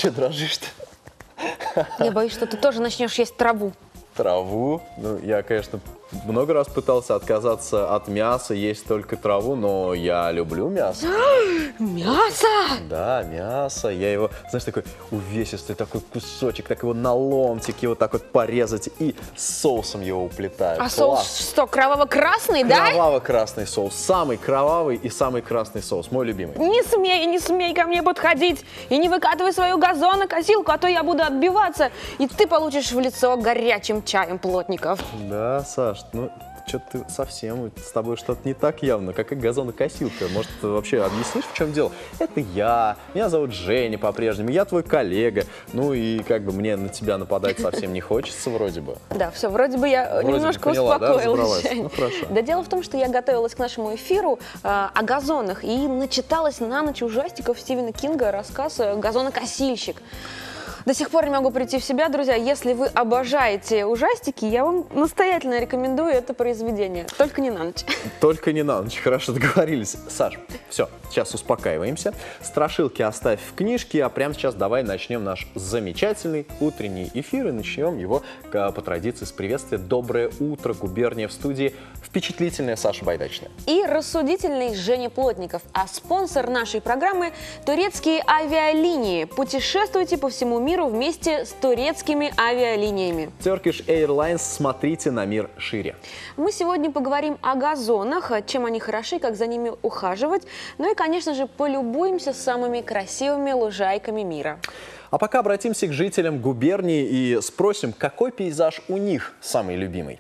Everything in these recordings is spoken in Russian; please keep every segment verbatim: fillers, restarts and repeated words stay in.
Че дрожишь-то? Я боюсь, что ты тоже начнешь есть траву. Траву? Ну, я, конечно, много раз пытался отказаться от мяса, есть только траву, но я люблю мясо. Мясо? Да, мясо. Я его, знаешь, такой увесистый такой кусочек, так его на ломтики вот так вот порезать и соусом его уплетаю. А Класс. соус что, кроваво-красный, да? Кроваво-красный соус. Самый кровавый и самый красный соус. Мой любимый. Не смей, не смей ко мне подходить. И не выкатывай свою газонокосилку, а то я буду отбиваться. И ты получишь в лицо горячим чаем, Плотников. Да, Саш, ну, что-то ты совсем, с тобой что-то не так явно, как и газонокосилка. Может, ты вообще объяснишь, в чем дело? Это я, меня зовут Женя по-прежнему, я твой коллега. Ну и как бы мне на тебя нападать совсем не хочется вроде бы. Да, все, вроде бы я вроде немножко бы поняла, успокоилась. Да, ну, хорошо. Да дело в том, что я готовилась к нашему эфиру э, о газонах и начиталась на ночь ужастиков Стивена Кинга, рассказ «Газонокосильщик». До сих пор не могу прийти в себя, друзья. Если вы обожаете ужастики, я вам настоятельно рекомендую это произведение. Только не на ночь. Только не на ночь. Хорошо, договорились. Саш, все, сейчас успокаиваемся. Страшилки оставь в книжке, а прямо сейчас давай начнем наш замечательный утренний эфир. И начнем его по традиции с приветствия. Доброе утро, губерния в студии. Впечатлительная Саша Байдачная. И рассудительный Женя Плотников. А спонсор нашей программы – турецкие авиалинии. Путешествуйте по всему миру вместе с турецкими авиалиниями. Turkish Airlines, смотрите на мир шире. Мы сегодня поговорим о газонах, чем они хороши, как за ними ухаживать. Ну и, конечно же, полюбуемся самыми красивыми лужайками мира. А пока обратимся к жителям губернии и спросим, какой пейзаж у них самый любимый.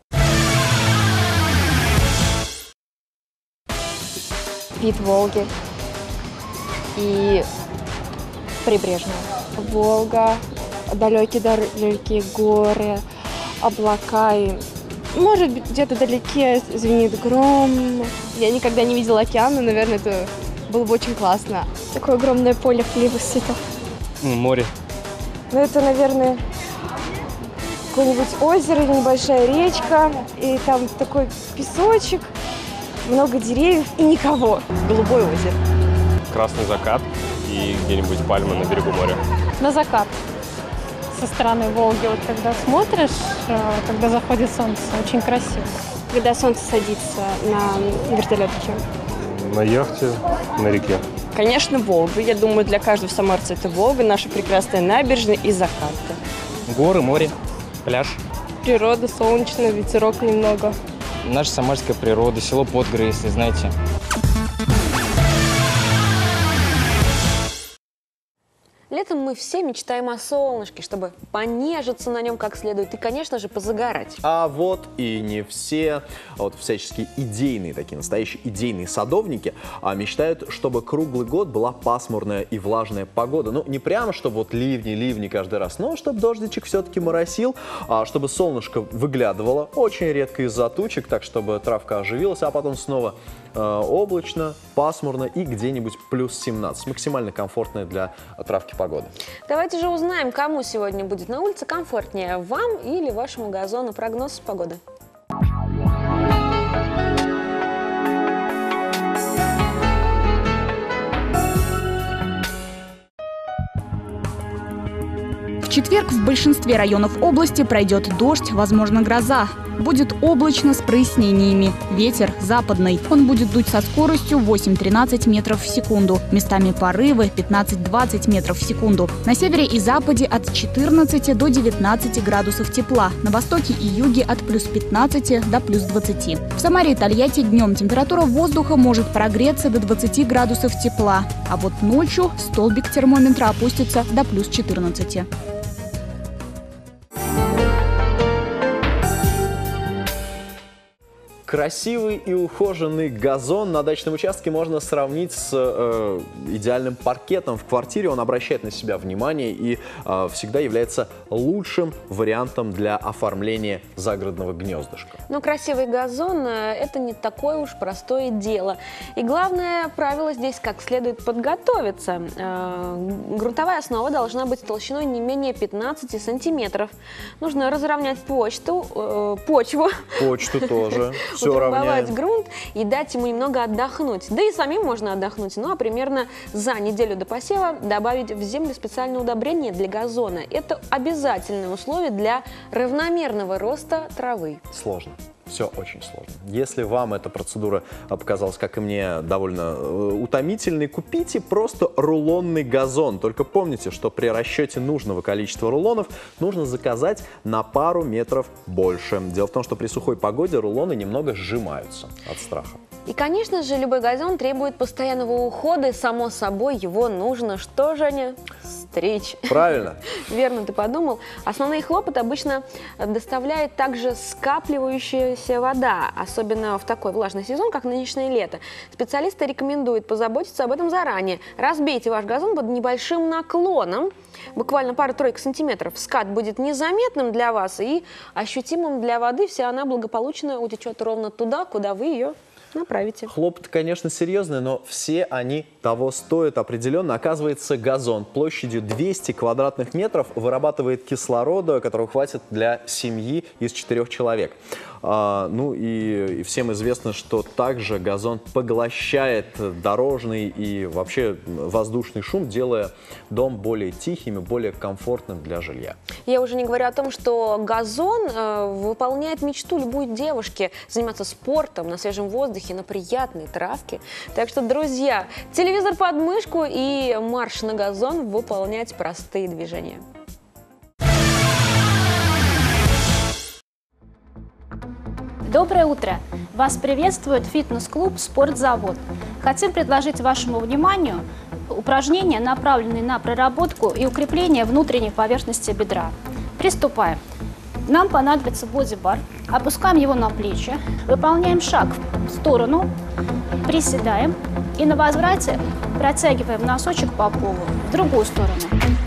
Вид Волги и прибрежная. Волга, далекие-далекие горы, облака и, может быть, где-то вдалеке звенит гром. Я никогда не видела океан, но, наверное, это было бы очень классно. Такое огромное поле плебисцитов. Море. Ну, это, наверное, какое-нибудь озеро или небольшая речка, и там такой песочек, много деревьев и никого. Голубое озеро. Красный закат и где-нибудь пальмы на берегу моря. На закат со стороны Волги. Вот когда смотришь, когда заходит солнце, очень красиво. Когда солнце садится на вертолетке. На яхте, на реке. Конечно, Волга. Я думаю, для каждого самарца это Волга, наша прекрасная набережная и закаты. Горы, море, пляж. Природа, солнечно, ветерок немного. Наша самарская природа, село Подгоры, если знаете. Летом мы все мечтаем о солнышке, чтобы понежиться на нем как следует и, конечно же, позагорать. А вот и не все, а вот всяческие идейные, такие настоящие идейные садовники а, мечтают, чтобы круглый год была пасмурная и влажная погода. Ну, не прямо, чтобы вот ливни, ливни каждый раз, но чтобы дождичек все-таки моросил, а, чтобы солнышко выглядывало, очень редко из-за тучек, так чтобы травка оживилась, а потом снова э, облачно, пасмурно и где-нибудь плюс семнадцать. Максимально комфортная для травки погода. Давайте же узнаем, кому сегодня будет на улице комфортнее, вам или вашему газону. Прогноз погоды. В четверг в большинстве районов области пройдет дождь, возможно, гроза. Будет облачно с прояснениями. Ветер западный. Он будет дуть со скоростью восемь-тринадцать метров в секунду. Местами порывы пятнадцать-двадцать метров в секунду. На севере и западе от четырнадцати до девятнадцати градусов тепла. На востоке и юге от плюс пятнадцати до плюс двадцати. В Самаре и Тольятти днем температура воздуха может прогреться до двадцати градусов тепла. А вот ночью столбик термометра опустится до плюс четырнадцати. Красивый и ухоженный газон на дачном участке можно сравнить с э, идеальным паркетом в квартире. Он обращает на себя внимание и э, всегда является лучшим вариантом для оформления загородного гнездышка. Но красивый газон – это не такое уж простое дело. И главное правило здесь как следует подготовиться. Э, грунтовая основа должна быть толщиной не менее пятнадцати сантиметров. Нужно разровнять почту, э, почву. Почту тоже. Всё утрамбовать равняем. грунт и дать ему немного отдохнуть. Да и самим можно отдохнуть. Ну а примерно за неделю до посева добавить в землю специальное удобрение для газона. Это обязательное условие для равномерного роста травы. Сложно. Все очень сложно. Если вам эта процедура показалась, как и мне, довольно э, утомительной, купите просто рулонный газон. Только помните, что при расчете нужного количества рулонов нужно заказать на пару метров больше. Дело в том, что при сухой погоде рулоны немного сжимаются от страха. И, конечно же, любой газон требует постоянного ухода, и, само собой, его нужно, что, Женя? Стричь. Правильно. Верно ты подумал. Основные хлопоты обычно доставляет также скапливающаяся вода, особенно в такой влажный сезон, как нынешнее лето. Специалисты рекомендуют позаботиться об этом заранее. Разбейте ваш газон под небольшим наклоном, буквально пару-тройку сантиметров. Скат будет незаметным для вас и ощутимым для воды. Вся она благополучно утечет ровно туда, куда вы ее направите. Хлопоты, конечно, серьезные, но все они того стоят определенно. Оказывается, газон площадью двести квадратных метров вырабатывает кислорода, которого хватит для семьи из четырех человек. А, ну и, и всем известно, что также газон поглощает дорожный и вообще воздушный шум, делая дом более тихим и более комфортным для жилья. Я уже не говорю о том, что газон э, выполняет мечту любой девушки заниматься спортом на свежем воздухе, на приятной травке. Так что, друзья, телевизор под мышку и марш на газон выполнять простые движения. Доброе утро! Вас приветствует фитнес-клуб «Спортзавод». Хотим предложить вашему вниманию упражнения, направленные на проработку и укрепление внутренней поверхности бедра. Приступаем. Нам понадобится бодибар. Опускаем его на плечи, выполняем шаг в сторону, приседаем и на возврате протягиваем носочек по полу в другую сторону.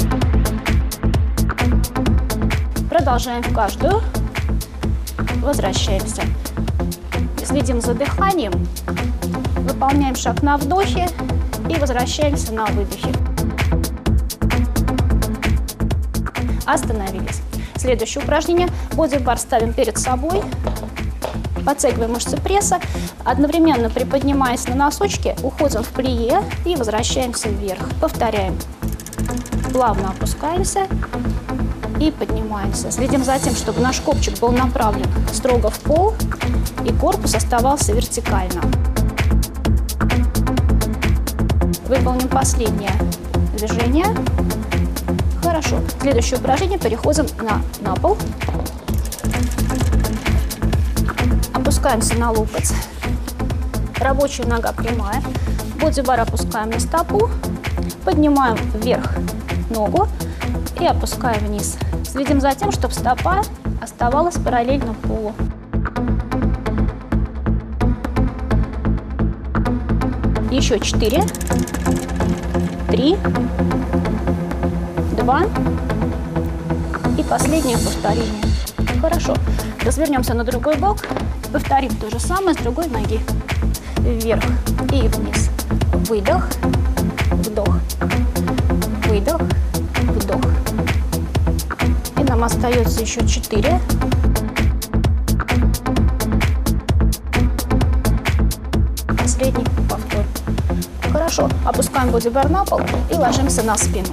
Продолжаем в каждую. Возвращаемся. Следим за дыханием. Выполняем шаг на вдохе и возвращаемся на выдохе. Остановились. Следующее упражнение. Бодибар ставим перед собой. Подтягиваем мышцы пресса. Одновременно приподнимаясь на носочки, уходим в плие и возвращаемся вверх. Повторяем. Плавно опускаемся и поднимаемся. Следим за тем, чтобы наш копчик был направлен строго в пол и корпус оставался вертикально. Выполним последнее движение. Хорошо. Следующее упражнение. Переходим на, на пол. Опускаемся на локоть. Рабочая нога прямая. Бодибар опускаем на стопу. Поднимаем вверх ногу и опускаем вниз. Следим за тем, чтобы стопа оставалась параллельно полу. Еще четыре, три, два и последнее повторение. Хорошо. Развернемся на другой бок. Повторим то же самое с другой ноги. Вверх и вниз. Выдох, вдох, выдох, вдох. И нам остается еще четыре. Последний повтор. Хорошо. Опускаем бодибар на пол и ложимся на спину.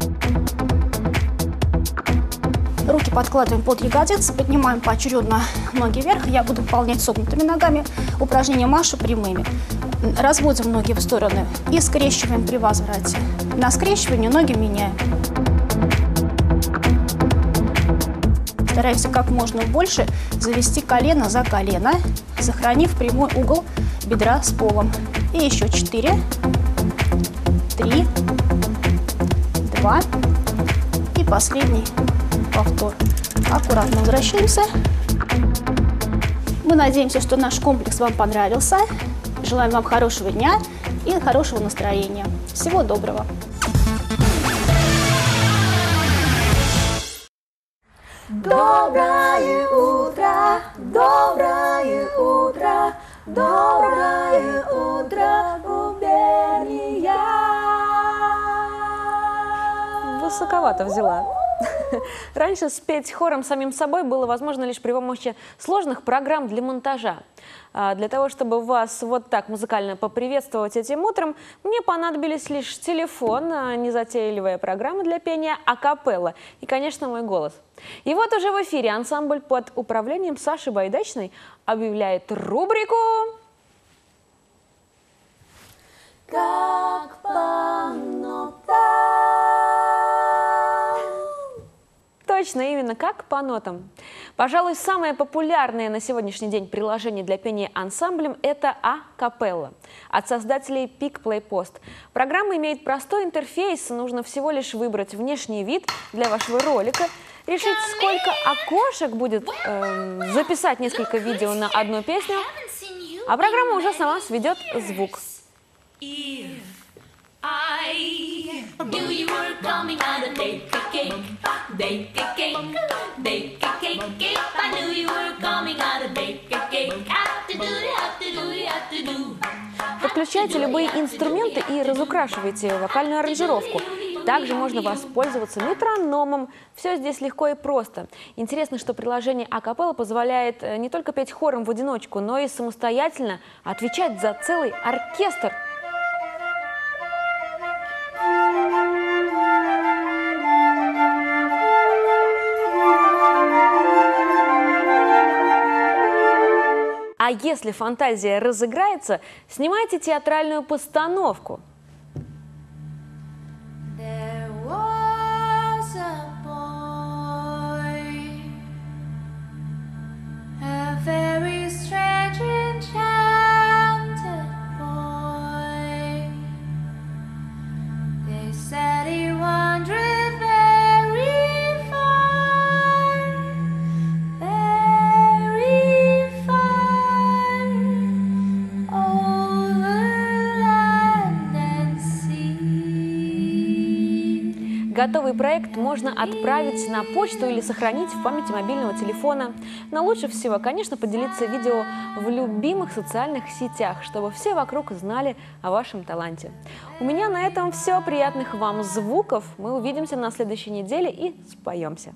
Руки подкладываем под ягодицы, поднимаем поочередно ноги вверх. Я буду выполнять согнутыми ногами. Упражнение Маши прямыми. Разводим ноги в стороны и скрещиваем при возврате. На скрещивание ноги меняем. Стараемся как можно больше завести колено за колено, сохранив прямой угол бедра с полом. И еще четыре, три, два и последний повтор. Аккуратно возвращаемся. Мы надеемся, что наш комплекс вам понравился. Желаем вам хорошего дня и хорошего настроения. Всего доброго! Доброе утро, доброе утро, доброе утро, губерния. Высоковато взяла. Раньше спеть хором самим собой было возможно лишь при помощи сложных программ для монтажа. А для того, чтобы вас вот так музыкально поприветствовать этим утром, мне понадобились лишь телефон, незатейливая программа для пения акапелла и, конечно, мой голос. И вот уже в эфире ансамбль под управлением Саши Байдачной объявляет рубрику «Как по нотам». Точно, именно как по нотам. Пожалуй, самое популярное на сегодняшний день приложение для пения ансамблем – это акапелла от создателей PicPlayPost. Программа имеет простой интерфейс, нужно всего лишь выбрать внешний вид для вашего ролика, решить, сколько окошек будет, э, записать несколько видео на одну песню, а программа уже сама сведет звук. I knew you were coming out of bake a cake, bake a cake, bake a cake. If I knew you were coming out of bake a cake, have to do it, have to do it, have to do. Подключайте любые инструменты и разукрашивайте вокальную аранжировку. Также можно воспользоваться метрономом. Все здесь легко и просто. Интересно, что приложение акапелла позволяет не только петь хором в одиночку, но и самостоятельно отвечать за целый оркестр. А если фантазия разыграется, снимайте театральную постановку. There was a boy, a very strange enchanted boy. They said he wandered very far, very far, over land and sea. Готовый проект можно отправить на почту или сохранить в памяти мобильного телефона. Но лучше всего, конечно, поделиться видео в любимых социальных сетях, чтобы все вокруг знали о вашем таланте. У меня на этом все. Приятных вам звуков. Мы увидимся на следующей неделе и споемся.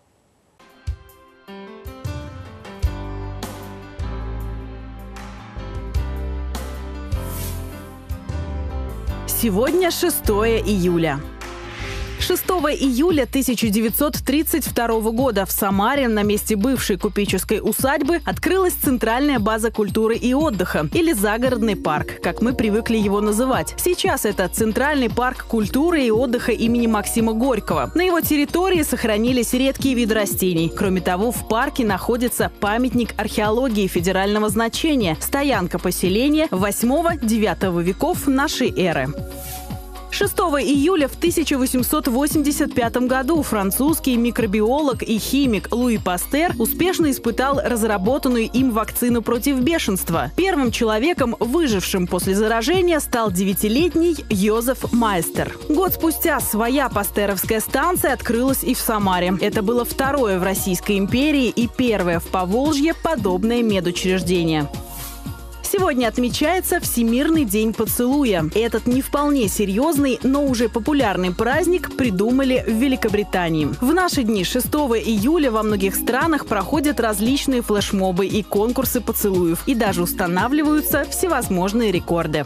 Сегодня шестое июля. шестого июля тысяча девятьсот тридцать второго года в Самаре на месте бывшей купеческой усадьбы открылась Центральная база культуры и отдыха, или Загородный парк, как мы привыкли его называть. Сейчас это Центральный парк культуры и отдыха имени Максима Горького. На его территории сохранились редкие виды растений. Кроме того, в парке находится памятник археологии федерального значения, стоянка поселения восьмого-девятого веков нашей эры. шестого июля в тысяча восемьсот восемьдесят пятом году французский микробиолог и химик Луи Пастер успешно испытал разработанную им вакцину против бешенства. Первым человеком, выжившим после заражения, стал девятилетний Йозеф Майстер. Год спустя своя пастеровская станция открылась и в Самаре. Это было второе в Российской империи и первое в Поволжье подобное медучреждение. Сегодня отмечается Всемирный день поцелуя. Этот не вполне серьезный, но уже популярный праздник придумали в Великобритании. В наши дни шестого июля во многих странах проходят различные флешмобы и конкурсы поцелуев, и даже устанавливаются всевозможные рекорды.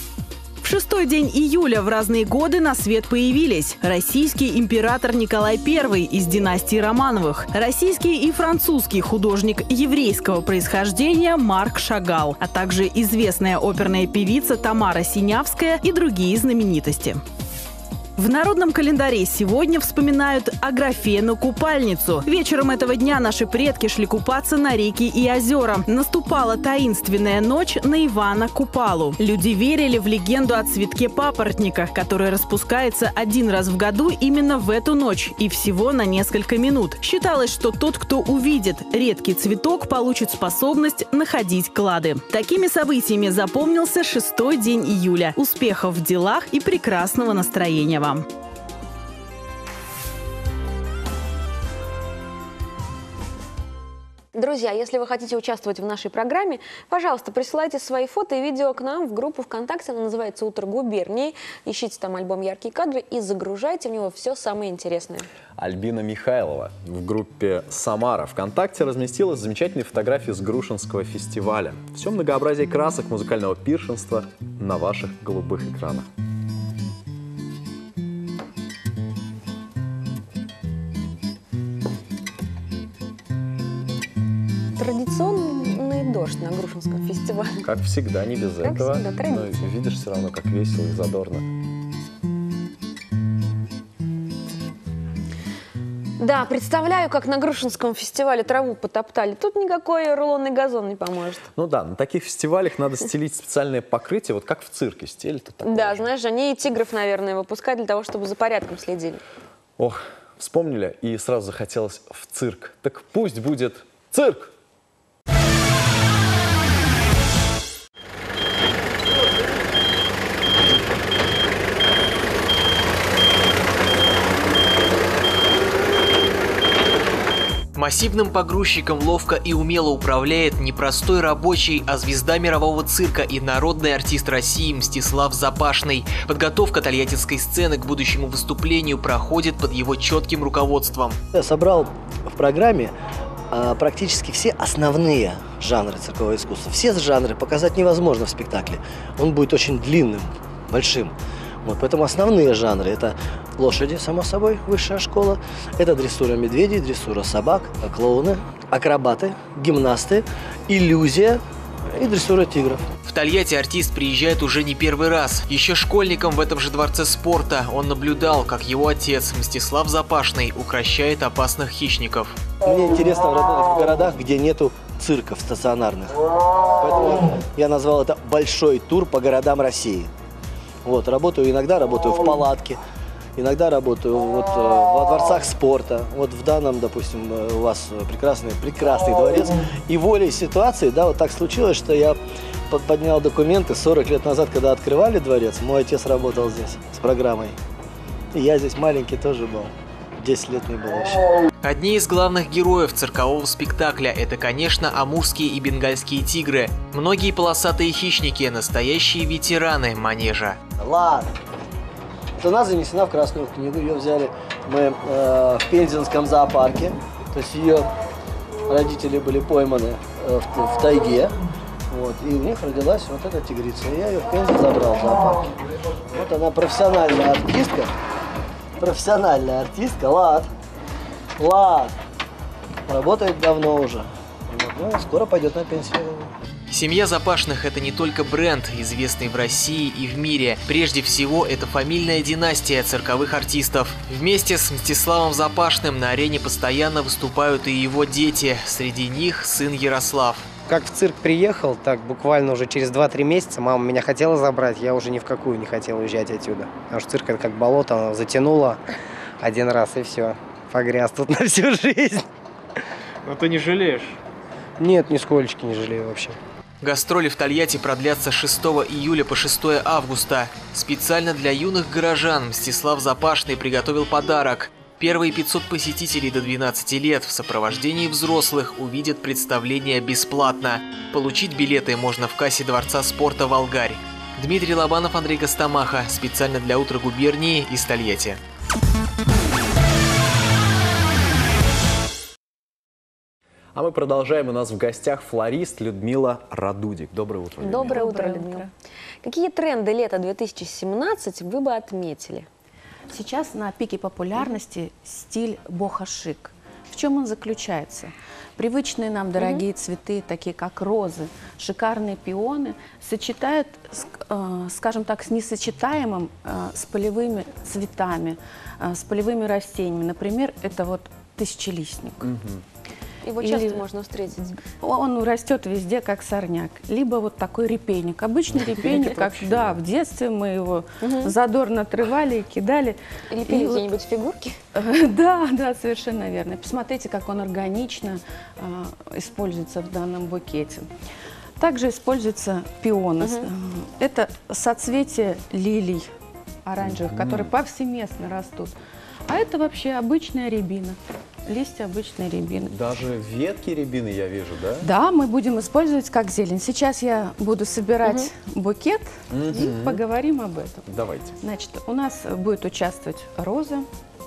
В шестой день июля в разные годы на свет появились российский император Николай Первый из династии Романовых, российский и французский художник еврейского происхождения Марк Шагал, а также известная оперная певица Тамара Синявская и другие знаменитости. В народном календаре сегодня вспоминают Аграфену Купальницу. Вечером этого дня наши предки шли купаться на реки и озера. Наступала таинственная ночь на Ивана Купалу. Люди верили в легенду о цветке папоротника, который распускается один раз в году именно в эту ночь и всего на несколько минут. Считалось, что тот, кто увидит редкий цветок, получит способность находить клады. Такими событиями запомнился шестой день июля. Успехов в делах и прекрасного настроения вам! Друзья, если вы хотите участвовать в нашей программе, пожалуйста, присылайте свои фото и видео к нам в группу ВКонтакте. Она называется «Утро губернии». Ищите там альбом «Яркие кадры» и загружайте в него все самое интересное. Альбина Михайлова в группе «Самара» ВКонтакте разместила замечательные фотографии с Грушинского фестиваля. Все многообразие красок музыкального пиршенства на ваших голубых экранах. Традиционный дождь на Грушинском фестивале. Как всегда, не без как этого. Всегда, но видишь все равно, как весело и задорно. Да, представляю, как на Грушинском фестивале траву потоптали. Тут никакой рулонный газон не поможет. Ну да, на таких фестивалях надо стелить специальное покрытие, вот как в цирке стелят. Да, знаешь, они и тигров, наверное, выпускают для того, чтобы за порядком следили. Ох, вспомнили, и сразу захотелось в цирк. Так пусть будет цирк! Массивным погрузчиком ловко и умело управляет не простой рабочий, а звезда мирового цирка и народный артист России Мстислав Запашный. Подготовка тольяттинской сцены к будущему выступлению проходит под его четким руководством. Я собрал в программе а, практически все основные жанры циркового искусства. Все жанры показать невозможно в спектакле. Он будет очень длинным, большим. Вот, поэтому основные жанры – это лошади, само собой, высшая школа, это дрессура медведей, дрессура собак, клоуны, акробаты, гимнасты, иллюзия и дрессура тигров. В Тольятти артист приезжает уже не первый раз. Еще школьником в этом же дворце спорта он наблюдал, как его отец Мстислав Запашный укрощает опасных хищников. Мне интересно работать в городах, где нету цирков стационарных. Поэтому я назвал это «Большой тур по городам России». Вот, работаю, иногда работаю в палатке, иногда работаю вот, э, во дворцах спорта. Вот в данном, допустим, у вас прекрасный, прекрасный дворец. И волей ситуации, да, вот так случилось, что я поднял документы сорок лет назад, когда открывали дворец. Мой отец работал здесь с программой. И я здесь маленький тоже был. десять лет не было еще. Одни из главных героев циркового спектакля – это, конечно, амурские и бенгальские тигры. Многие полосатые хищники – настоящие ветераны манежа. Ладно. Она занесена в Красную книгу. Ее взяли мы э, в Пензенском зоопарке. То есть ее родители были пойманы э, в, в тайге. Вот, и у них родилась вот эта тигрица. И я ее в Пензе забрал в зоопарке. Вот она профессиональная артистка. Профессиональная артистка. Лад. Лад. Работает давно уже. Вот, ну, скоро пойдет на пенсию. Семья Запашных – это не только бренд, известный в России и в мире. Прежде всего, это фамильная династия цирковых артистов. Вместе с Мстиславом Запашным на арене постоянно выступают и его дети. Среди них сын Ярослав. Как в цирк приехал, так буквально уже через два-три месяца мама меня хотела забрать, я уже ни в какую не хотел уезжать отсюда. Потому что цирк – это как болото, оно затянуло один раз и все. Погряз тут на всю жизнь. Но ты не жалеешь? Нет, нисколечки не жалею вообще. Гастроли в Тольятти продлятся с шестого июля по шестое августа. Специально для юных горожан Мстислав Запашный приготовил подарок. Первые пятьсот посетителей до двенадцати лет в сопровождении взрослых увидят представление бесплатно. Получить билеты можно в кассе Дворца спорта «Волгарь». Дмитрий Лобанов, Андрей Гостомаха. Специально для «Утра губернии» из Тольятти. А мы продолжаем. У нас в гостях флорист Людмила Радудик. Доброе утро, Людмила. Доброе утро, Людмила. Какие тренды лета две тысячи семнадцать вы бы отметили? Сейчас на пике популярности стиль бохо-шик. В чем он заключается? Привычные нам дорогие mm-hmm. цветы, такие как розы, шикарные пионы, сочетают, э, скажем так, с несочетаемым э, с полевыми цветами, э, с полевыми растениями. Например, это вот тысячелистник. Mm-hmm. Его часто Или... можно встретить. Он растет везде, как сорняк. Либо вот такой репейник. Обычный репейник, как да, в детстве мы его угу. задорно отрывали и кидали. Или пили где-нибудь фигурки? Да, да, совершенно верно. Посмотрите, как он органично э, используется в данном букете. Также используются пионы. Угу. Это соцветия лилий оранжевых, угу. которые повсеместно растут. А это вообще обычная рябина. листья обычной рябины. Даже ветки рябины я вижу, да? Да, мы будем использовать как зелень. Сейчас я буду собирать Мгм. букет и Мгм. поговорим об этом. Давайте. Значит, у нас будет участвовать роза,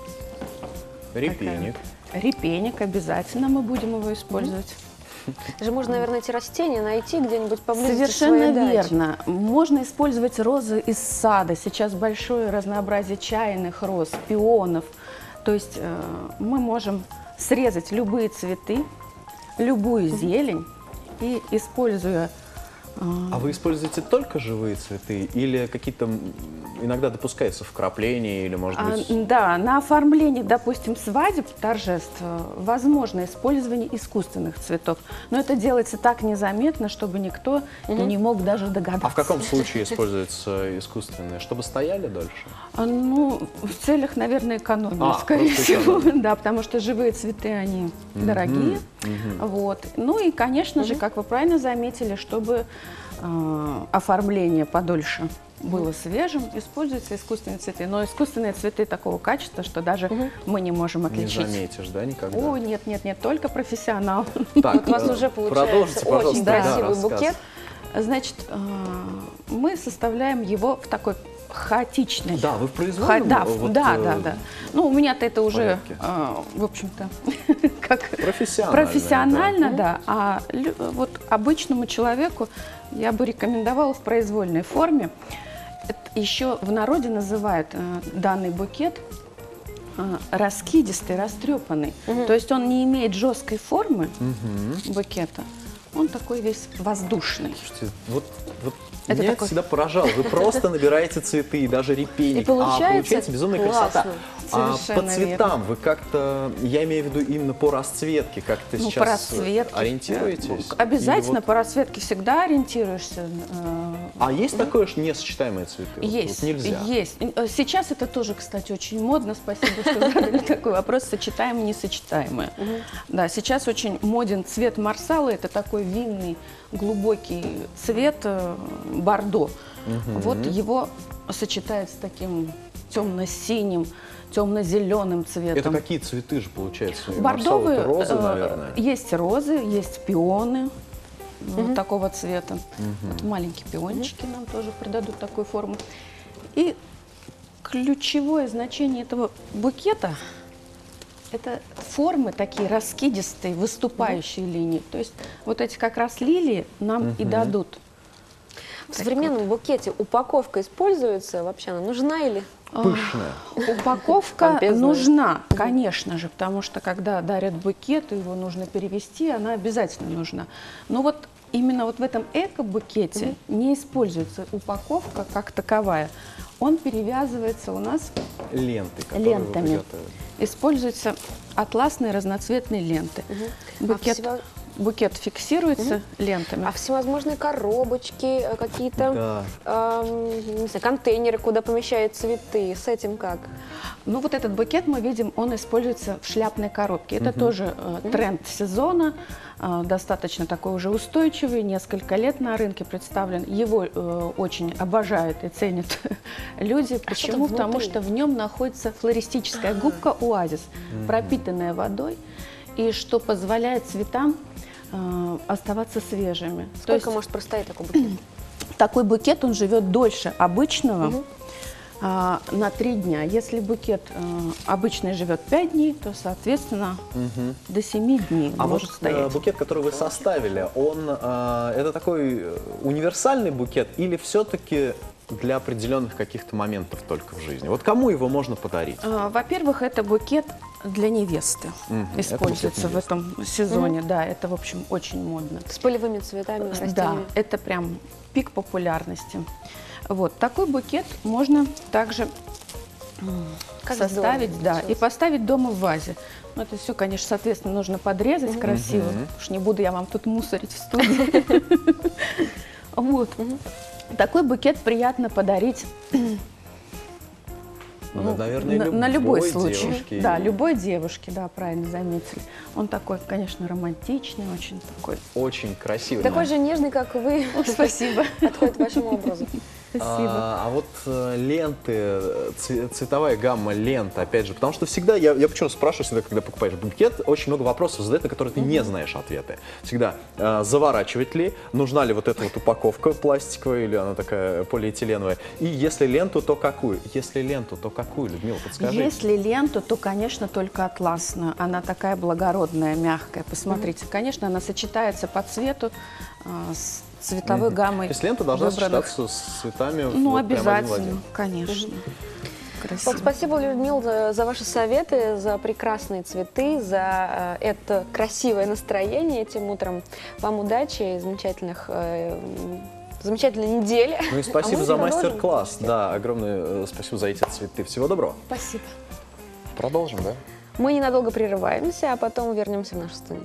Репейник. репейник, обязательно мы будем его использовать. Даже можно, наверное, эти растения найти где-нибудь поблизости Совершенно своей дачи. верно. Можно использовать розы из сада. Сейчас большое разнообразие чайных роз, пионов. То есть э, мы можем срезать любые цветы, любую зелень и, используя... э, А вы используете только живые цветы или какие-то м, иногда допускается вкрапления или, может А, быть... да, на оформлении, допустим, свадеб, торжеств, э, возможно использование искусственных цветов. Но это делается так незаметно, чтобы никто и не мог даже догадаться. А в каком случае используются искусственные? Чтобы стояли дольше? А, Ну, в целях, наверное, экономии, А, скорее просто всего. экономии. Да, потому что живые цветы, они Мгм, дорогие. мгм. Вот. Ну и, конечно же, как вы правильно заметили, чтобы э, оформление подольше было свежим, используются искусственные цветы. Но искусственные цветы такого качества, что даже мы не можем Не отличить. заметишь, да, никогда? О, нет, нет, нет, только профессионал. Так, Вот у вас э, уже получается продолжите, пожалуйста, очень да, красивый рассказ. букет. Значит, э, мы составляем его в такой хаотичной. Да, вы в произвольном, Ха- да, вот, да, э, да, да. Ну, у меня-то это уже, порядке. э, в общем-то, как Профессионально. профессионально, да. А лю- вот обычному человеку я бы рекомендовала в произвольной форме. Это еще в народе называют э, данный букет э, раскидистый, растрепанный. То есть он не имеет жесткой формы Мгм. букета. Он такой весь воздушный. Слушайте, вот, вот Это меня такой- это всегда поражало. Вы просто набираете цветы, даже репейник, И получается а получается безумная красота. классно. А по Совершенно цветам вы как-то, я имею в виду именно по расцветке, как-то Ну, по сейчас расцветке. ориентируетесь? Обязательно Или вот- по расцветке всегда ориентируешься. э, А есть такое, что несочетаемые цветы? Вот- Есть, вот нельзя. есть. Э, Сейчас это тоже, кстати, очень модно. Спасибо, что задали такой вопрос. Сочетаемые, несочетаемые. Да, сейчас очень моден цвет марсала. Это такой винный, глубокий цвет э, бордо. Мгм. Вот его сочетают с таким темно-синим, темно-зеленым цветом. Это какие цветы же получается? Бордовые, Марсал, это розы, э, наверное. есть розы, есть пионы вот Мгм. такого цвета. Мгм. Вот маленькие пиончики нам тоже придадут такую форму. И ключевое значение этого букета – это формы такие раскидистые, выступающие линии. То есть вот эти как раз лилии нам и Мгм. дадут. В современном букете упаковка используется вообще? Она нужна или? Пышная. Упаковка Помпезная. нужна, конечно же, потому что когда дарят букет, его нужно перевести, она обязательно нужна. Но вот именно вот в этом эко-букете не используется упаковка как таковая. Он перевязывается у нас Ленты, которые вы лентами. приготовили. Используются атласные разноцветные ленты. Букет, всего- букет фиксируется лентами. А всевозможные коробочки, э, какие-то эм, не знаю, контейнеры, куда помещают цветы. С этим как? Ну вот этот букет мы видим, он используется в шляпной коробке. Это Мгм. тоже э, тренд сезона, э, достаточно такой уже устойчивый, несколько лет на рынке представлен. Его э, очень обожают и ценят люди. Почему? что Потому внутри? что в нем находится флористическая губка «Оазис», Мгм. пропитанная водой, и что позволяет цветам э, оставаться свежими. То Сколько есть может простоять такой букет? такой букет, он живет дольше обычного, а, на три дня. Если букет э, обычный живет пять дней, то, соответственно, Мгм. до семи дней А может вот э, стоять. букет, который вы составили, он э, это такой э, универсальный букет или все-таки для определенных каких-то моментов только в жизни? Вот кому его можно подарить? А, Во-первых, это букет для невесты. Мгм. Это Используется букет в этом сезоне. Да, это, в общем, очень модно. С полевыми цветами, Да, растениями. это прям пик популярности. Вот, такой букет можно также м, Как составить, здорово да, и получилось. поставить дома в вазе. Ну, это все, конечно, соответственно, нужно подрезать Мгм. красиво, Мгм. уж не буду я вам тут мусорить в студии. Вот. Такой букет приятно подарить. Ну, наверное, на, на любой любой случай. девушке. Да, любой девушке, да, правильно заметили. Он такой, конечно, романтичный, очень такой. Очень красивый. Такой же нежный, как вы. Спасибо. Подходит вашему образу. Спасибо. А, а вот э, ленты, цве- цветовая гамма лент, опять же, потому что всегда, я, я почему спрашиваю всегда, когда покупаешь букет, очень много вопросов задают, на которые ты не знаешь ответы. Всегда, э, заворачивать ли, нужна ли вот эта вот упаковка пластиковая или она такая полиэтиленовая, и если ленту, то какую? Если ленту, то какую, Людмила, подскажи. Если ленту, то, конечно, только атласную. Она такая благородная, мягкая. Посмотрите, mm-hmm. конечно, она сочетается по цвету э, с цветовой mm-hmm. гаммой. То есть лента должна выбранных. сочетаться с цветами? Ну, вот обязательно, конечно. Красиво. Вот спасибо, Людмила, за, за ваши советы, за прекрасные цветы, за э, это красивое настроение этим утром. Вам удачи и замечательных, э, замечательной недели. Ну и спасибо а за мастер-класс. Да, огромное спасибо за эти цветы. Всего доброго. Спасибо. Продолжим, да? Мы ненадолго прерываемся, а потом вернемся в нашу студию.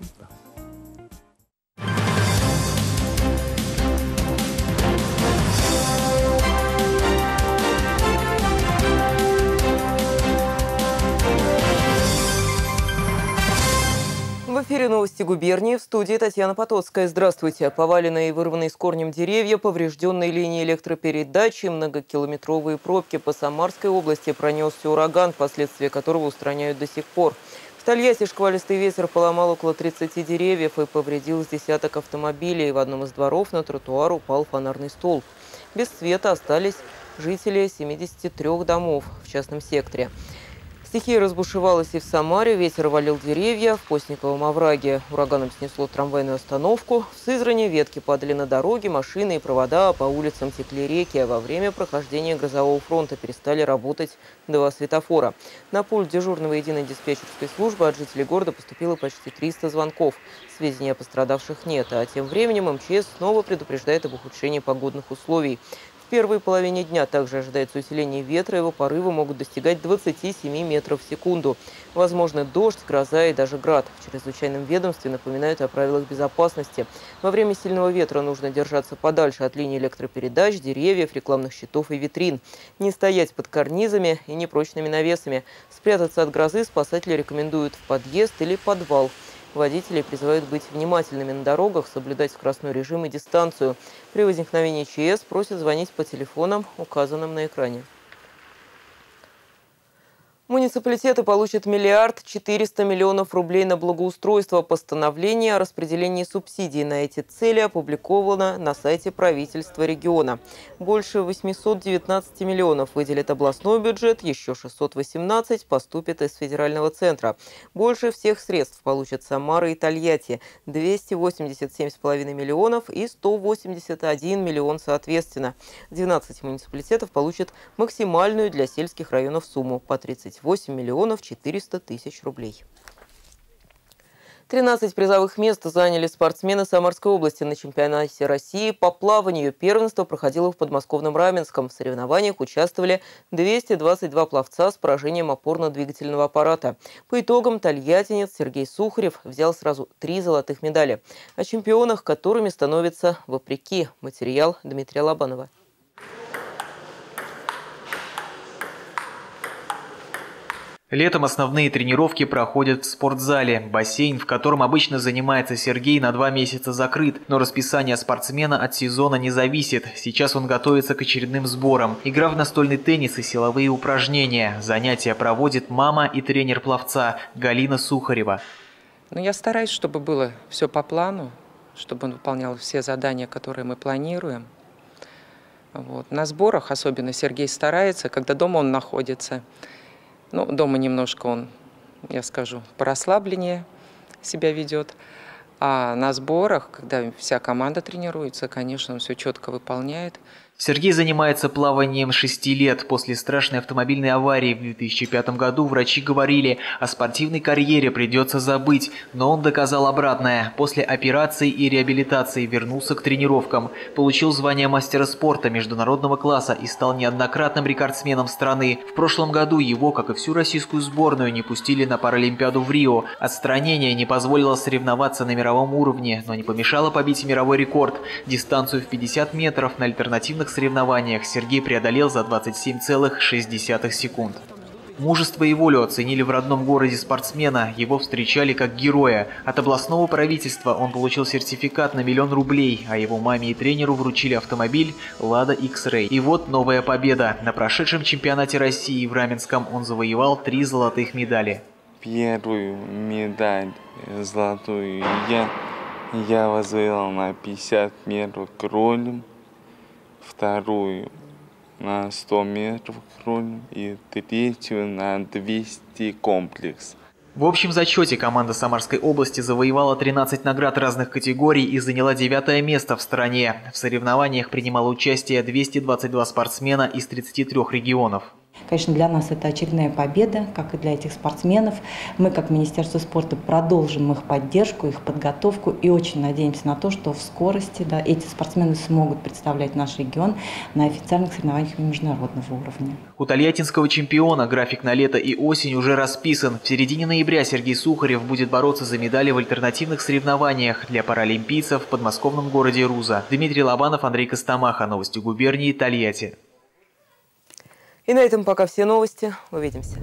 В эфире новости губернии, в студии Татьяна Потоцкая. Здравствуйте. Поваленные и вырванные с корнем деревья, поврежденные линии электропередачи, многокилометровые пробки по Самарской области пронесся ураган, последствия которого устраняют до сих пор. В Тольятти шквалистый ветер поломал около тридцати деревьев и повредил с десяток автомобилей. В одном из дворов на тротуар упал фонарный столб. Без света остались жители семидесяти трёх домов в частном секторе. Стихия разбушевалась и в Самаре, ветер валил деревья, в Постниковом овраге ураганом снесло трамвайную остановку, в Сызрани ветки падали на дороги, машины и провода, а по улицам текли реки, а во время прохождения грозового фронта перестали работать два светофора. На пульт дежурного единой диспетчерской службы от жителей города поступило почти триста звонков. Сведений о пострадавших нет, а тем временем эм че эс снова предупреждает об ухудшении погодных условий. В первой половине дня также ожидается усиление ветра, его порывы могут достигать двадцати семи метров в секунду. Возможны дождь, гроза и даже град. В чрезвычайном ведомстве напоминают о правилах безопасности. Во время сильного ветра нужно держаться подальше от линий электропередач, деревьев, рекламных щитов и витрин. Не стоять под карнизами и непрочными навесами. Спрятаться от грозы спасатели рекомендуют в подъезд или подвал. Водителей призывают быть внимательными на дорогах, соблюдать скоростной режим и дистанцию. При возникновении ЧС просят звонить по телефонам, указанным на экране. Муниципалитеты получат миллиард четыреста миллионов рублей на благоустройство. Постановление о распределении субсидий на эти цели опубликовано на сайте правительства региона. Больше восьмисот девятнадцати миллионов выделит областной бюджет, еще шестьсот восемнадцать поступит из федерального центра. Больше всех средств получат Самара и Тольятти – двести восемьдесят семь с половиной миллионов и сто восемьдесят один миллион соответственно. двенадцать муниципалитетов получат максимальную для сельских районов сумму по тридцать восемь миллионов четыреста тысяч рублей. тринадцать призовых мест заняли спортсмены Самарской области на чемпионате России по плаванию. Первенство проходило в подмосковном Раменском. В соревнованиях участвовали двести двадцать два пловца с поражением опорно-двигательного аппарата. По итогам тольяттинец Сергей Сухарев взял сразу три золотых медали. О чемпионах, которыми становится вопреки. Материал Дмитрия Лобанова. Летом основные тренировки проходят в спортзале. Бассейн, в котором обычно занимается Сергей, на два месяца закрыт. Но расписание спортсмена от сезона не зависит. Сейчас он готовится к очередным сборам. Игра в настольный теннис и силовые упражнения. Занятия проводит мама и тренер пловца Галина Сухарева. Ну, я стараюсь, чтобы было все по плану, чтобы он выполнял все задания, которые мы планируем. Вот. На сборах особенно Сергей старается, когда дома он находится. Ну, дома немножко он, я скажу, порасслабленнее себя ведет. А на сборах, когда вся команда тренируется, конечно, он все четко выполняет. Сергей занимается плаванием шести лет. После страшной автомобильной аварии в две тысячи пятом году врачи говорили, о спортивной карьере придется забыть. Но он доказал обратное. После операции и реабилитации вернулся к тренировкам. Получил звание мастера спорта международного класса и стал неоднократным рекордсменом страны. В прошлом году его, как и всю российскую сборную, не пустили на Паралимпиаду в Рио. Отстранение не позволило соревноваться на мировом уровне, но не помешало побить мировой рекорд. Дистанцию в пятьдесят метров на альтернативных соревнованиях Сергей преодолел за двадцать семь целых шесть десятых секунд. Мужество и волю оценили в родном городе спортсмена. Его встречали как героя. От областного правительства он получил сертификат на миллион рублей, а его маме и тренеру вручили автомобиль «Лада Икс-Рей». И вот новая победа. На прошедшем чемпионате России в Раменском он завоевал три золотых медали. Первую медаль золотую я, я возглавил на пятьдесят метров кролем, вторую на сто метров кролем и третью на двести комплекс. В общем зачете команда Самарской области завоевала тринадцать наград разных категорий и заняла девятое место в стране. В соревнованиях принимало участие двести двадцать два спортсмена из тридцати трёх регионов. Конечно, для нас это очередная победа, как и для этих спортсменов. Мы, как Министерство спорта, продолжим их поддержку, их подготовку и очень надеемся на то, что в скорости да, эти спортсмены смогут представлять наш регион на официальных соревнованиях международного уровня. У тольяттинского чемпиона график на лето и осень уже расписан. В середине ноября Сергей Сухарев будет бороться за медали в альтернативных соревнованиях для паралимпийцев в подмосковном городе Руза. Дмитрий Лобанов, Андрей Костомаха. Новости губернии, Тольятти. И на этом пока все новости. Увидимся.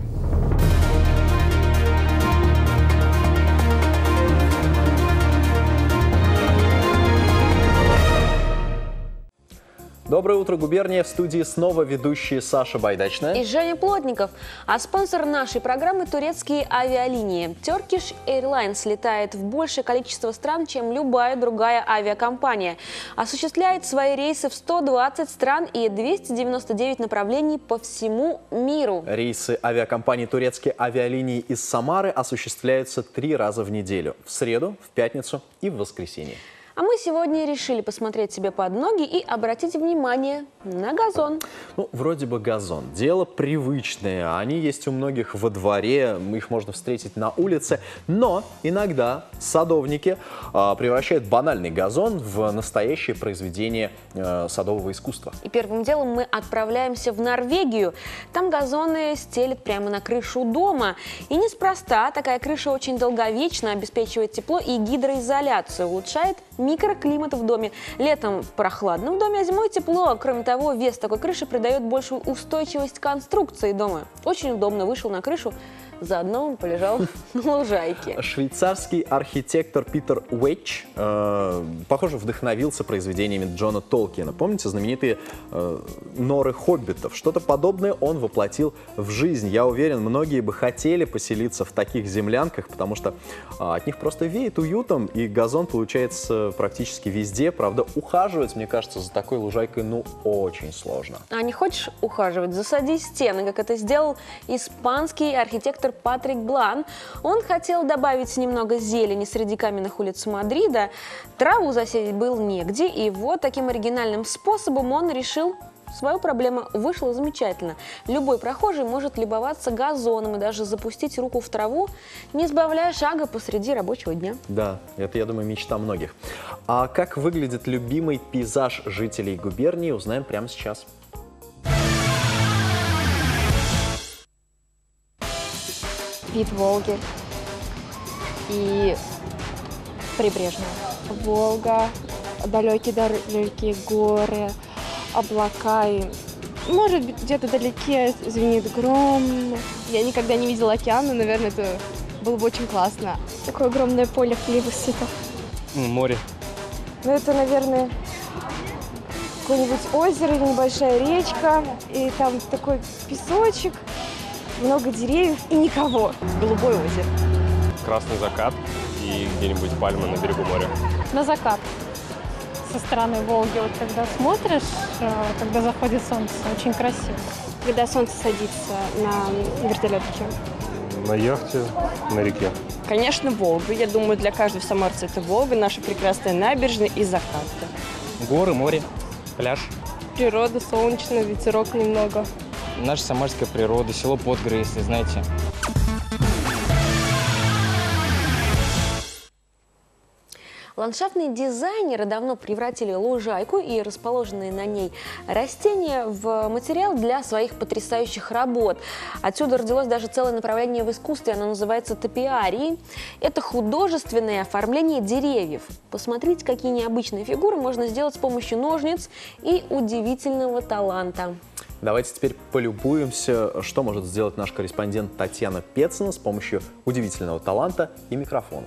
Доброе утро, губерния. В студии снова ведущие Саша Байдачная и Женя Плотников. А спонсор нашей программы – турецкие авиалинии. Turkish Airlines летает в большее количество стран, чем любая другая авиакомпания. Осуществляет свои рейсы в сто двадцать стран и двести девяносто девять направлений по всему миру. Рейсы авиакомпании «Турецкие авиалинии» из Самары осуществляются три раза в неделю – в среду, в пятницу и в воскресенье. А мы сегодня решили посмотреть себе под ноги и обратить внимание на газон. Ну, вроде бы газон. Дело привычное. Они есть у многих во дворе, их можно встретить на улице. Но иногда садовники э, превращают банальный газон в настоящее произведение э, садового искусства. И первым делом мы отправляемся в Норвегию. Там газоны стелят прямо на крышу дома. И неспроста. Такая крыша очень долговечна, обеспечивает тепло и гидроизоляцию, улучшает микроклимат в доме. Летом прохладно в доме, а зимой тепло. Кроме того, вес такой крыши придает большую устойчивость конструкции дома. Очень удобно. Вышел на крышу, заодно полежал на лужайке. Швейцарский архитектор Питер Уэйч, э, похоже, вдохновился произведениями Джона Толкиена. Помните знаменитые э, норы хоббитов? Что-то подобное он воплотил в жизнь. Я уверен, многие бы хотели поселиться в таких землянках, потому что э, от них просто веет уютом, и газон получается практически везде. Правда, ухаживать, мне кажется, за такой лужайкой, ну, очень сложно. А не хочешь ухаживать? Засади стены, как это сделал испанский архитектор Патрик Блан. Он хотел добавить немного зелени среди каменных улиц Мадрида. Траву засеять было негде, и вот таким оригинальным способом он решил свою проблему. Вышло замечательно. Любой прохожий может любоваться газоном и даже запустить руку в траву, не сбавляя шага посреди рабочего дня. Да, это, я думаю, мечта многих. А как выглядит любимый пейзаж жителей губернии, узнаем прямо сейчас. Вид Волги и прибрежная. Волга, далекие-далекие горы, облака и, может быть, где-то вдалеке звенит гром. Я никогда не видела океан, но, наверное, это было бы очень классно. Такое огромное поле плебисцитов. Море. Ну, это, наверное, какое-нибудь озеро или небольшая речка, и там такой песочек, много деревьев и никого. Голубое озеро. Красный закат и где-нибудь пальмы на берегу моря. На закат. Со стороны Волги, вот когда смотришь, когда заходит солнце, очень красиво. Когда солнце садится на вертолетке. На яхте, на реке. Конечно, Волга. Я думаю, для каждого самарца это Волга, наша прекрасная набережная и закат. Горы, море, пляж. Природа, солнечно, ветерок немного. Наша самарская природа, село Подгоры, если знаете. Ландшафтные дизайнеры давно превратили лужайку и расположенные на ней растения в материал для своих потрясающих работ. Отсюда родилось даже целое направление в искусстве, оно называется топиарий. Это художественное оформление деревьев. Посмотрите, какие необычные фигуры можно сделать с помощью ножниц и удивительного таланта. Давайте теперь полюбуемся, что может сделать наш корреспондент Татьяна Пецина с помощью удивительного таланта и микрофона.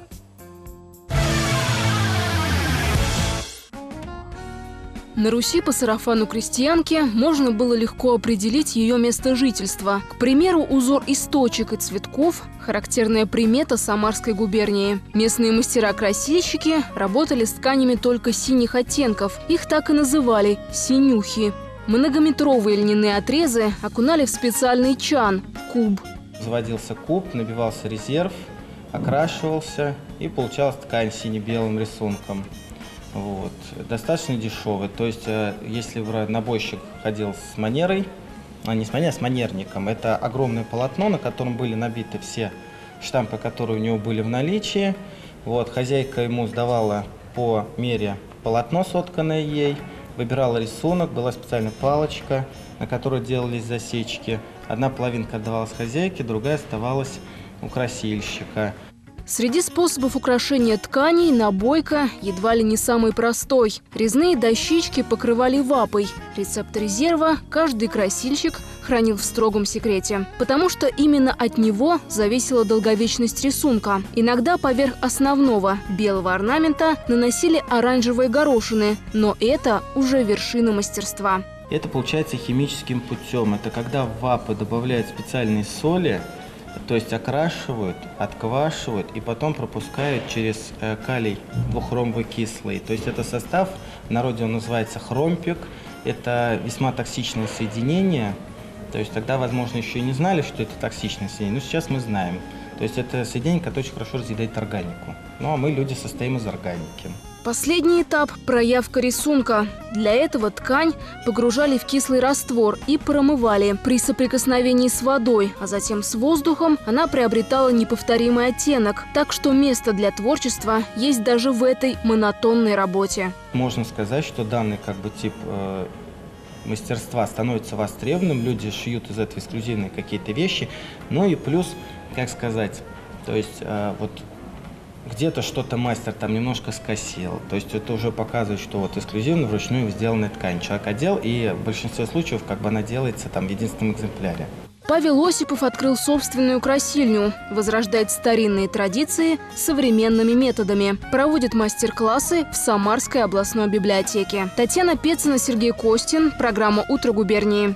На Руси по сарафану крестьянки можно было легко определить ее место жительства. К примеру, узор из точек и цветков – характерная примета Самарской губернии. Местные мастера-красильщики работали с тканями только синих оттенков. Их так и называли – синюхи. Многометровые льняные отрезы окунали в специальный чан – куб. Заводился куб, набивался резерв, окрашивался, и получалась ткань с сине-белым рисунком. Вот. Достаточно дешевый. То есть, если набойщик ходил с манерой, а не с манерой, а с манерником, это огромное полотно, на котором были набиты все штампы, которые у него были в наличии. Вот. Хозяйка ему сдавала по мере полотно, сотканное ей, выбирала рисунок, была специальная палочка, на которой делались засечки. Одна половинка отдавалась хозяйке, другая оставалась у красильщика. Среди способов украшения тканей набойка едва ли не самый простой. Резные дощечки покрывали вапой. Рецепт резерва каждый красильщик хранил в строгом секрете, потому что именно от него зависела долговечность рисунка. Иногда поверх основного белого орнамента наносили оранжевые горошины, но это уже вершина мастерства. Это получается химическим путем. Это когда в вапы добавляют специальные соли, то есть окрашивают, отквашивают и потом пропускают через э, калий двухромовый кислый. То есть это состав, в народе он называется хромпик. Это весьма токсичное соединение. То есть тогда, возможно, еще и не знали, что это токсичное соединение, но сейчас мы знаем. То есть это соединение, которое очень хорошо разъедает органику. Ну а мы, люди, состоим из органики. Последний этап – проявка рисунка. Для этого ткань погружали в кислый раствор и промывали. При соприкосновении с водой, а затем с воздухом, она приобретала неповторимый оттенок. Так что место для творчества есть даже в этой монотонной работе. Можно сказать, что данный как бы тип э, мастерства становится востребованным. Люди шьют из этого эксклюзивные какие-то вещи. Ну и плюс, как сказать, то есть э, вот... где-то что-то мастер там немножко скосил. То есть это уже показывает, что вот эксклюзивно вручную сделанная ткань. Человек одел, и в большинстве случаев как бы она делается там в единственном экземпляре. Павел Осипов открыл собственную красильню, возрождает старинные традиции современными методами. Проводит мастер-классы в Самарской областной библиотеке. Татьяна Пецина, Сергей Костин. Программа «Утро губернии».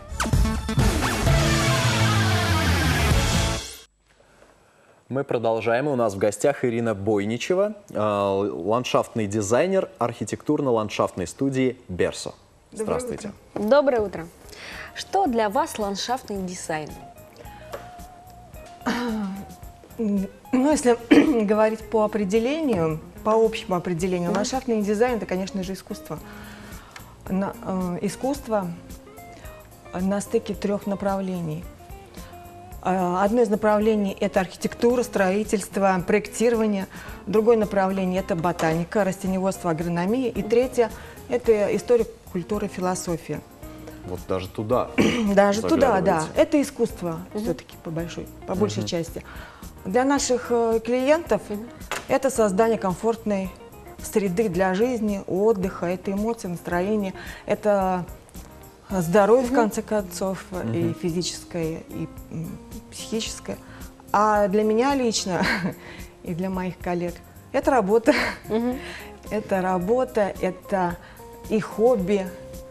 Мы продолжаем. У нас в гостях Ирина Бойничева, ландшафтный дизайнер архитектурно-ландшафтной студии «Берсо». Здравствуйте. Доброе утро. Что для вас ландшафтный дизайн? Ну, если говорить по определению, по общему определению, ландшафтный дизайн – это, конечно же, искусство. На, э, искусство на стыке трех направлений. Одно из направлений – это архитектура, строительство, проектирование. Другое направление – это ботаника, растениеводство, агрономия. И третье – это история, культура, философия. Вот даже туда. Даже туда, да. Это искусство все-таки по большой, по большей части. Для наших клиентов это создание комфортной среды для жизни, отдыха, это эмоции, настроение, это здоровье, в конце концов, и физическое, и психическое. А для меня лично и для моих коллег это работа. Это работа, это и хобби,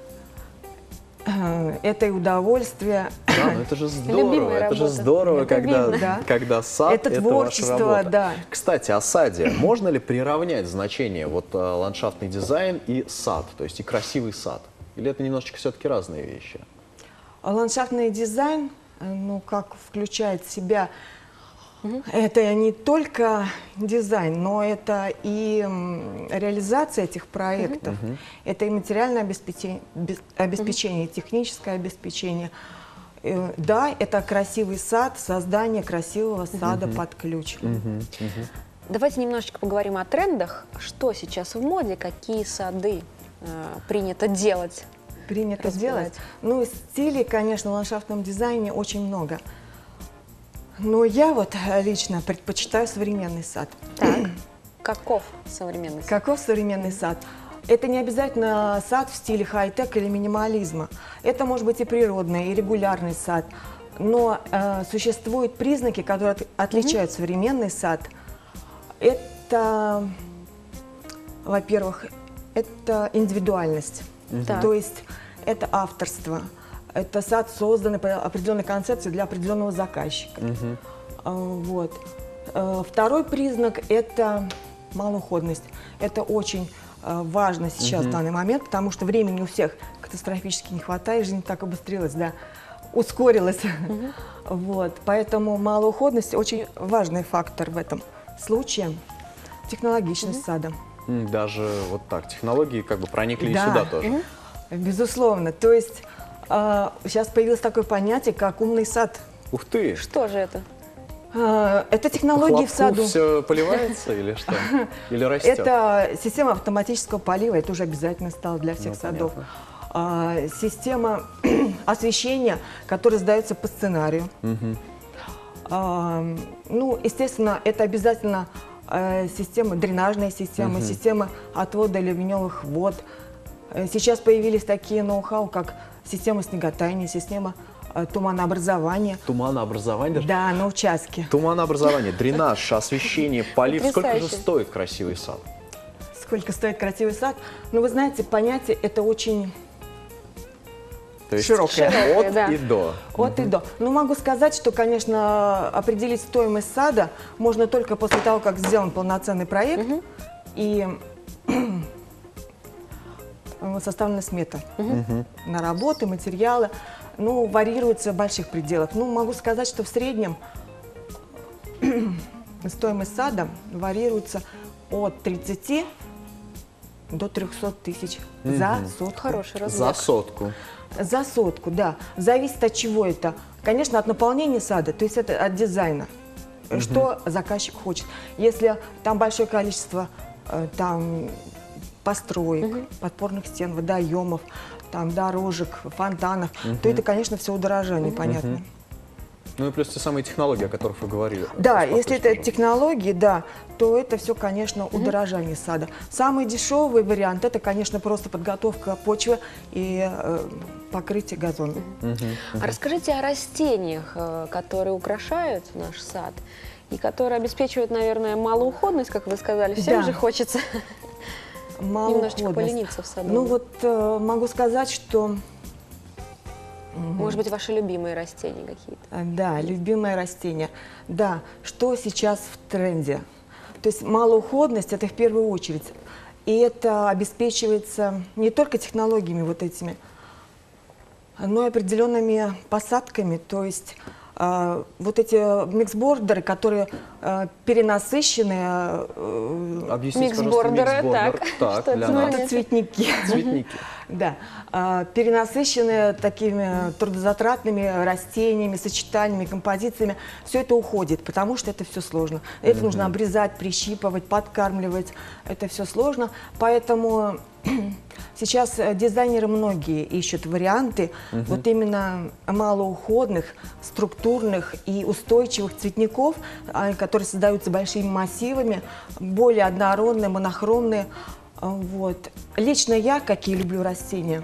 это и удовольствие. Да, ну это же здорово, это же здорово, это когда, да. когда сад это, это творчество, ваша работа. Да. Кстати, о саде. Можно ли приравнять значение вот ландшафтный дизайн и сад, то есть и красивый сад? Или это немножечко все-таки разные вещи? Ландшафтный дизайн, ну как включает в себя, это не только дизайн, но это и реализация этих проектов, uh-huh. это и материальное обеспечение, обеспечение uh-huh. и техническое обеспечение. Да, это красивый сад, создание красивого сада uh-huh. под ключ. Uh-huh. Uh-huh. Давайте немножечко поговорим о трендах. Что сейчас в моде, какие сады э, принято делать? Принято делать? Ну, стилей, конечно, в ландшафтном дизайне очень много. Но я вот лично предпочитаю современный сад. Так, каков современный сад? Каков современный сад? Это не обязательно сад в стиле хай-тек или минимализма. Это может быть и природный, и регулярный сад. Но э, существуют признаки, которые от, отличают mm-hmm. современный сад. Это, во-первых, это индивидуальность. Mm-hmm. То есть это авторство. Это сад, созданный по определенной концепции для определенного заказчика. Mm-hmm. э, вот. э, второй признак – это малоуходность. Это очень э, важно сейчас mm-hmm. в данный момент, потому что времени у всех катастрофически не хватает, жизнь так обострилась, да, ускорилась. Mm-hmm. Вот. Поэтому малоуходность – очень важный фактор в этом случае. Технологичность mm-hmm. сада. Даже вот так, технологии как бы проникли да. и сюда тоже. Mm-hmm. Безусловно. То есть э, сейчас появилось такое понятие, как умный сад. Ух ты! Что же это? Э, это технологии в саду. Все поливается или что? Или растет? Это система автоматического полива, это уже обязательно стало для всех ну, садов. Э, система освещения, которая сдается по сценарию. Угу. Э, ну, естественно, это обязательно э, система, дренажная система, угу. система отвода ливневых вод. Сейчас появились такие ноу-хау, как система снеготаяния, система э, туманообразования. Туманообразование? Даже? Да, на участке. Туманообразование, дренаж, освещение, полив. Сколько же стоит красивый сад? Сколько стоит красивый сад? Ну, вы знаете, понятие это очень То есть широкое. широкое от да. и до. От угу. и до. Ну, могу сказать, что, конечно, определить стоимость сада можно только после того, как сделан полноценный проект. Угу. И составлена смета угу. на работы, материалы. Ну, варьируется в больших пределах. Ну, могу сказать, что в среднем стоимость сада варьируется от тридцати до трёхсот тысяч угу. за сотку. Хороший размер. За сотку. За сотку, да. Зависит от чего это. Конечно, от наполнения сада, то есть это от дизайна. Угу. Что заказчик хочет. Если там большое количество там построек, угу. подпорных стен, водоемов, там, дорожек, фонтанов, угу. то это, конечно, все удорожание, угу. понятно. Ну и плюс те самые технологии, о которых вы говорили. Да, если это технологии, да, то это все, конечно, удорожание угу. сада. Самый дешевый вариант – это, конечно, просто подготовка почвы и э, покрытие газона. Угу. Угу. А расскажите о растениях, которые украшают наш сад и которые обеспечивают, наверное, малоуходность, как вы сказали. Всем да. же хочется немножечко полениться в саду. Ну вот э, могу сказать, что… Может быть, ваши любимые растения какие-то? Да, любимые растения. Да, что сейчас в тренде? То есть малоуходность – это в первую очередь. И это обеспечивается не только технологиями вот этими, но и определенными посадками. То есть э, вот эти миксбордеры, которые э, перенасыщены… Э, Объясните, миксбордеры, миксбордер. так. так для ну, нас. это цветники. Цветники. Да, перенасыщенные такими трудозатратными растениями, сочетаниями, композициями. Все это уходит, потому что это все сложно. Это mm-hmm. нужно обрезать, прищипывать, подкармливать. Это все сложно. Поэтому сейчас дизайнеры многие ищут варианты mm-hmm. вот именно малоуходных, структурных и устойчивых цветников, которые создаются большими массивами, более однородные, монохромные. Вот. Лично я, как и люблю растения,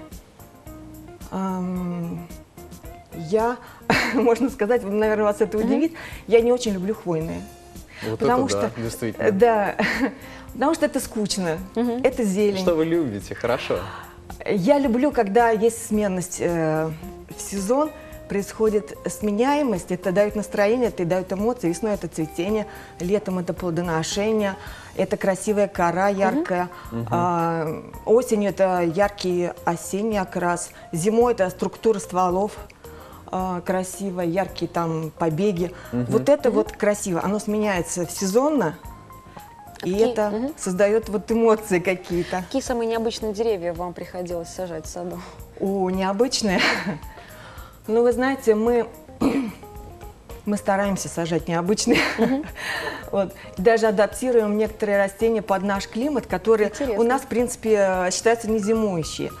эм, я, можно сказать, наверное, вас это удивит, mm-hmm. я не очень люблю хвойные. Вот потому это что, да, действительно. Да, потому что это скучно, mm-hmm. это зелень. Что вы любите, хорошо. Я люблю, когда есть сменность э, в сезон, происходит сменяемость, это дает настроение, это дает эмоции. Весной это цветение, летом это плодоношение, это красивая кора яркая, uh-huh. а, осенью это яркий осенний окрас, зимой это структура стволов а, красивая, яркие там побеги. Uh-huh. Вот это uh-huh. вот красиво, оно сменяется сезонно. И какие, это угу. создает вот эмоции какие-то. Какие самые необычные деревья вам приходилось сажать в саду? О, необычные? Ну, вы знаете, мы, мы стараемся сажать необычные. Uh-huh. Вот. Даже адаптируем некоторые растения под наш климат, которые Интересно. У нас, в принципе, считаются незимующие.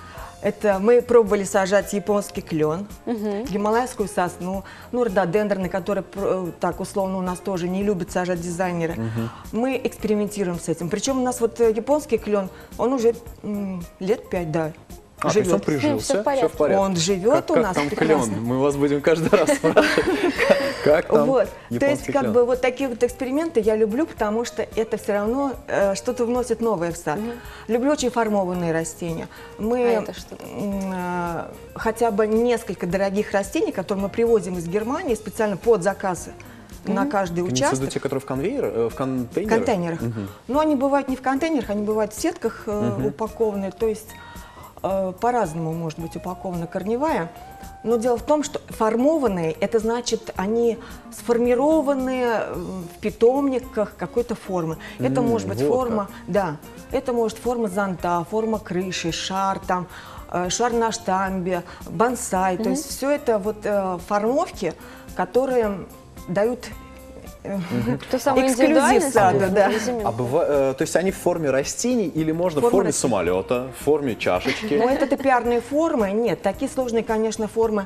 Это мы пробовали сажать японский клен, Мгм. гималайскую сосну, ну, рододендроны, которые про- так условно у нас тоже не любят сажать дизайнеры. Мгм. Мы экспериментируем с этим. Причем у нас вот э, японский клен, он уже м, лет пять, да, А, то есть он живет. прижился, всё в порядке. Он живет Как- у как нас там прекрасно. клен? Мы вас будем каждый раз спрашивать, как там Вот. То есть, японский как клен. бы вот такие вот эксперименты я люблю, потому что это все равно э, что-то вносит новое в сад. Люблю очень формованные растения. Мы А это что м, э, хотя бы несколько дорогих растений, которые мы привозим из Германии специально под заказы на каждый Имеется в виду участок. те, которые в конвейер, э, в контейнерах? В контейнерах. Мгм. Но они бывают не в контейнерах, они бывают в сетках э, Мгм. упакованные, то есть э, по-разному может быть упакована корневая. Но дело в том, что формованные, это значит, они сформированы э, в питомниках какой-то формы. Это М, может быть вот форма, да, это может форма зонта, форма крыши, шар там, э, шар на штамбе, бонсай. То Мгм. есть все это вот э, формовки, которые дают э, То самое эксклюзив индивидуальность, сада, или да. изюминка? А быва- э, то есть они в форме растений или можно в Форма форме растений. самолета, в форме чашечки? Ну, это пиарные формы. Нет, такие сложные, конечно, формы.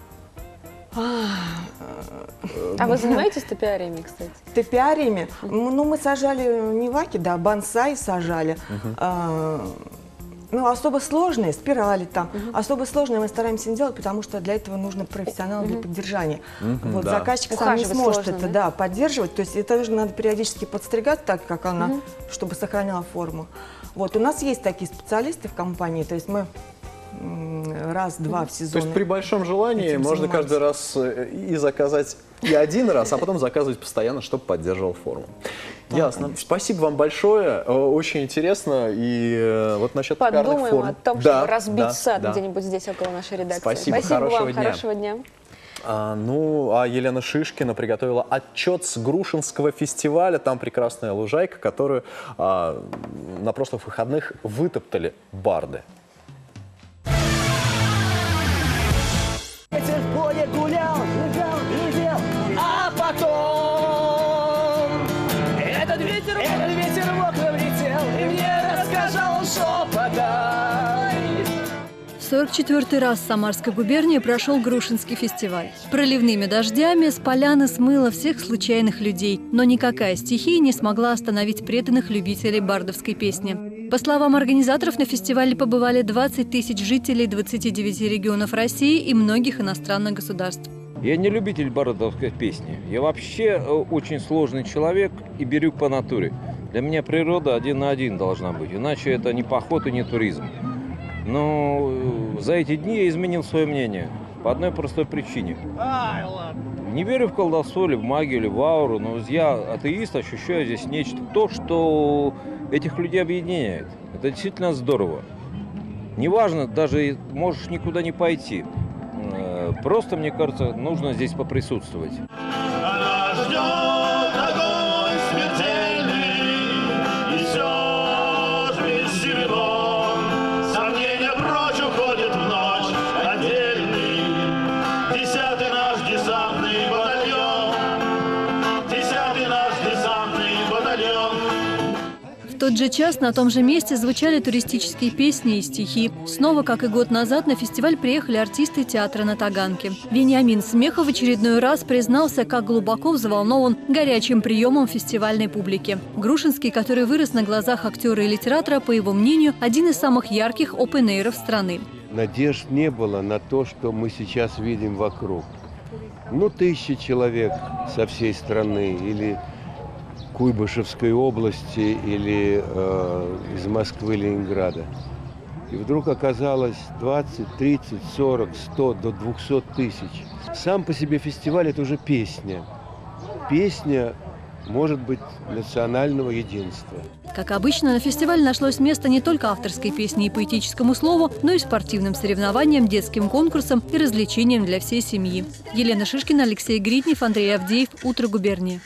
А вы занимаетесь топиариями, кстати? Топиариями? Ну, мы сажали не ваки, да, бонсай сажали. Мгм. А, ну, особо сложные, спирали там. Особо сложные мы стараемся не делать, потому что для этого нужно профессионал для поддержания. Мгм, Вот, да. заказчик сам не Ухаживать сможет сложно, это да? да, поддерживать. То есть это нужно надо периодически подстригать так, как она, Мгм. чтобы сохраняла форму. Вот, у нас есть такие специалисты в компании, то есть мы м, раз-два в То сезон. есть при большом желании этим можно занимаемся. каждый раз э, и заказать и один раз, а потом заказывать постоянно, чтобы поддерживал форму. Ясно. Спасибо вам большое. Э, Очень интересно. И э, вот насчет топиарных Подумаем форм. о том, Да, чтобы разбить да, сад да. где-нибудь здесь, около нашей редакции. Спасибо, хорошего вам, дня. хорошего дня. А, ну, а Елена Шишкина приготовила отчет с Грушинского фестиваля. Там прекрасная лужайка, которую а, на прошлых выходных вытоптали барды. Ветер в поле гулял, лежал, глядел, а потом этот ветер, этот ветер в окна влетел и мне рассказал шепотом. В сорок четвёртый раз в Самарской губернии прошел Грушинский фестиваль. Проливными дождями с поляны смыло всех случайных людей, но никакая стихия не смогла остановить преданных любителей бардовской песни. По словам организаторов, на фестивале побывали двадцать тысяч жителей двадцати девяти регионов России и многих иностранных государств. Я не любитель бардовской песни. Я вообще э, очень сложный человек и бирюк по натуре. Для меня природа один на один должна быть, иначе это не поход и не туризм. Но э, за эти дни я изменил свое мнение по одной простой причине. Не верю в колдовство или в магию, или в ауру, но я, атеист, ощущаю здесь нечто, то, что этих людей объединяет. Это действительно здорово. Неважно, даже можешь никуда не пойти. Э, Просто, мне кажется, нужно здесь поприсутствовать. Она ждет огонь смертельный, и все же без зерно. Сомнения прочь уходят в ночь отдельный. Десятый наш десантный батальон. Десятый наш десантный батальон. В тот же час на том же месте звучали туристические песни и стихи. Снова, как и год назад, на фестиваль приехали артисты театра на Таганке. Вениамин Смехов в очередной раз признался, как глубоко взволнован горячим приемом фестивальной публики. Грушинский, который вырос на глазах актера и литератора, по его мнению, один из самых ярких опен-эйров страны. Надежд не было на то, что мы сейчас видим вокруг. Ну, тысячи человек со всей страны или Куйбышевской области, или э, из Москвы, Ленинграда. И вдруг оказалось двадцать, тридцать, сорок, сто, до двухсот тысяч. Сам по себе фестиваль – это уже песня. Песня, может быть, национального единства. Как обычно, на фестивале нашлось место не только авторской песне и поэтическому слову, но и спортивным соревнованиям, детским конкурсам и развлечениям для всей семьи. Елена Шишкина, Алексей Гриднев, Андрей Авдеев. Утро губернии.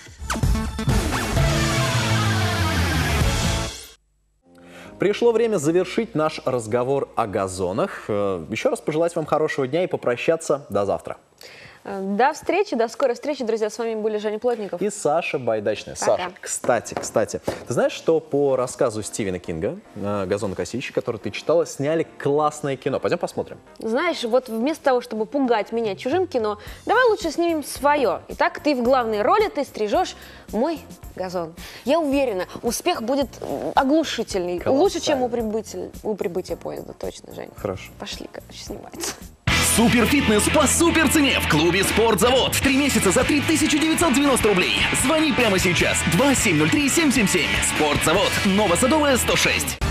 Пришло время завершить наш разговор о газонах. Еще раз пожелать вам хорошего дня и попрощаться. До завтра. До встречи, до скорой встречи, друзья. С вами были Женя Плотников и Саша Байдачная. Пока. Саша, кстати, кстати, ты знаешь, что по рассказу Стивена Кинга «Газонокосильщик», который ты читала, сняли классное кино? Пойдем посмотрим. Знаешь, вот вместо того, чтобы пугать меня чужим кино, давай лучше снимем свое. Итак, ты в главной роли, ты стрижешь мой газон. Я уверена, успех будет оглушительный. Колоссальный. Лучше, чем у прибытия, у прибытия поезда, точно, Жень. Хорошо. Пошли, короче, снимать. Суперфитнес по суперцене в клубе «Спортзавод». Три месяца за три тысячи девятьсот девяносто рублей. Звони прямо сейчас. два семь ноль три семь семь семь. «Спортзавод». Новосадовая, сто шесть.